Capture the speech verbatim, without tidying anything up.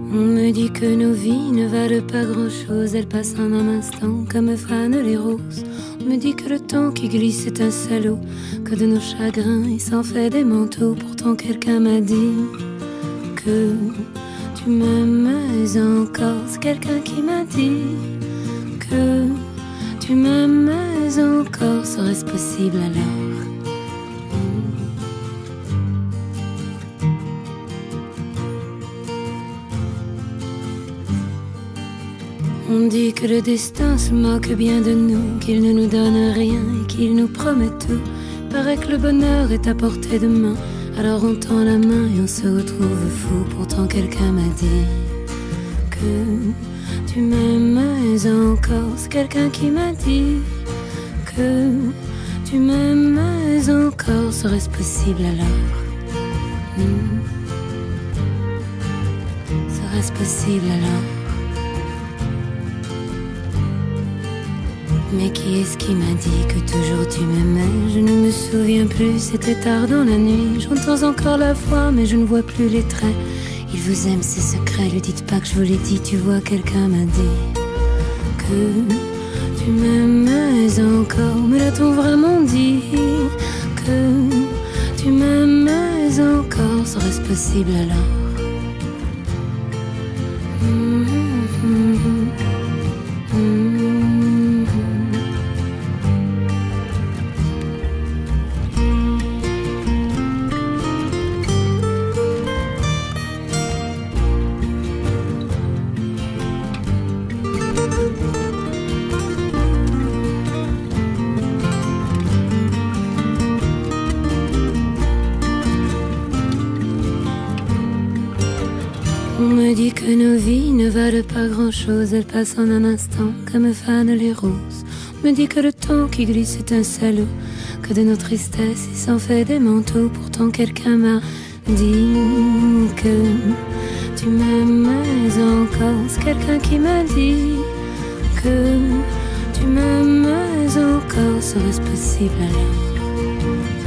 On me dit que nos vies ne valent pas grand-chose, elles passent en un instant comme fanent les roses. On me dit que le temps qui glisse est un salaud, que de nos chagrins il s'en fait des manteaux. Pourtant quelqu'un m'a dit que tu m'aimes encore. C'est quelqu'un qui m'a dit que tu m'aimes encore. Serait-ce possible alors? On dit que le destin se moque bien de nous, qu'il ne nous donne rien et qu'il nous promet tout. Paraît que le bonheur est à portée de main, alors on tend la main et on se retrouve fou. Pourtant quelqu'un m'a dit que tu m'aimes encore. C'est quelqu'un qui m'a dit que tu m'aimes encore. Serait-ce possible alors? hmm. Serait-ce possible alors? Mais qui est-ce qui m'a dit que toujours tu m'aimais? Je ne me souviens plus, c'était tard dans la nuit. J'entends encore la voix, mais je ne vois plus les traits. Il vous aime, c'est secret, lui dites pas que je vous l'ai dit. Tu vois, quelqu'un m'a dit que tu m'aimais encore. Me l'a-t-on vraiment dit que tu m'aimais encore? Serait-ce possible alors? mmh, mmh, mmh. On me dit que nos vies ne valent pas grand-chose, elles passent en un instant comme fanent les roses. On me dit que le temps qui glisse est un salaud, que de nos tristesses il s'en fait des manteaux. Pourtant quelqu'un m'a dit que tu m'aimes encore. C'est quelqu'un qui m'a dit que tu m'aimes encore. Serait-ce possible alors?